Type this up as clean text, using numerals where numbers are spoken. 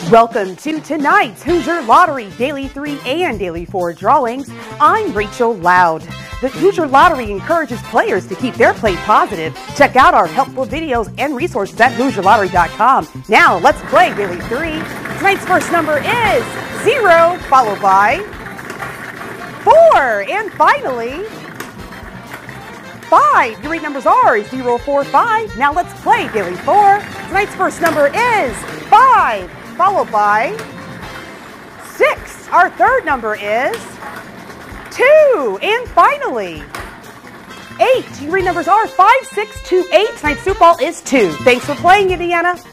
Welcome to tonight's Hoosier Lottery Daily 3 and Daily 4 drawings. I'm Rachel Loud. The Hoosier Lottery encourages players to keep their play positive. Check out our helpful videos and resources at HoosierLottery.com. Now, let's play Daily 3. Tonight's first number is 0, followed by 4, and finally 5. Your eight numbers are 0, 4, 5. Now let's play Daily 4. Tonight's first number is 5, followed by 6. Our third number is 2. And finally 8. Your eight numbers are 5, 6, 2, 8. Tonight's Super Bowl is 2. Thanks for playing, Indiana.